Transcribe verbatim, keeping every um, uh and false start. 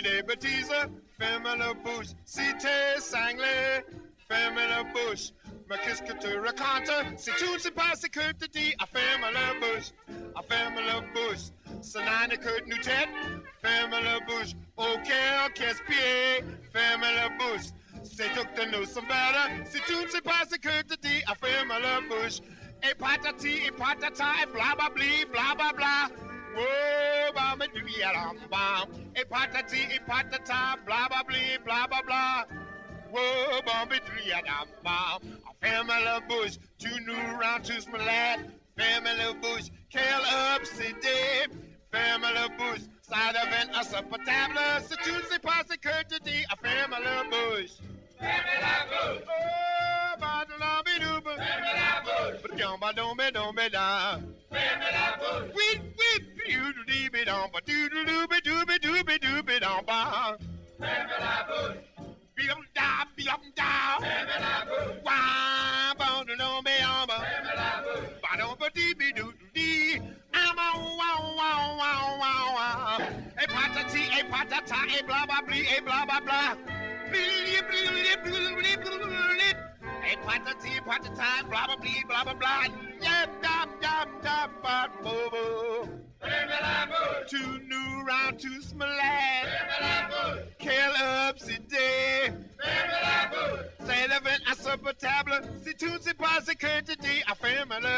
des bêtises, ferme la bouche. Si t'es cinglé, ferme la bouche. Mais qu'est-ce que tu racontes? Si tu ne sais pas ce que tu dis, ah, ferme la bouche, ah, ferme la bouche. Cela n'est que nous tête, ferme la bouche. Ok, casse-pied, ferme la bouche. C'est tout que nous sommes better. Si tu ne sais pas ce que tu dis, ah, ferme la bouche. Et patati, et patata, et blablabli, blablabla. Oh, bam, et lui, alam, bam. Et patati, et patata, blablabli, blablabla. Oh, bam, et lui, alam, bam. Ferme la bouche, tu nous rends tous malades. Ferme la bouche, quel obsédé. Ferme la bouche, ça devient insupportable. Si tu ne sais pas ce que tu dis, ferme la bouche. Ferme la bouche. Oh, badalabidouba. Ferme la bouche. Ba-dum-ba-dum-ba-dum-ba-da. Ferme la bouche. Weep, weep, doodle-dee-be-dum-ba-doodle-doo-be-doo-be-doo-be-dum-ba. Ferme la bouche. Be-dum-da, be-dum-da. Ferme la bouche. Wah, ba-dum-ba-dum-ba. Ferme la bouche. Ba-dum-ba-dee-be-doo-dee. Ah-ma-wow-wow-wow-wow-wow. Et patati, et patata, et bla-bla-bli, et bla-bla-bla. Et patati, patata, bla-bla-bli, bla-bla-bla. Yep-dam-dam-dam-ba-bo-bo. Ferme la bouche. Tu nous rends tous malades. Ferme la bouche. Quel obsédé. Ferme la bouche. C'est devenu insupportable. Si tu ne sais pas ce que tu dis, ferme la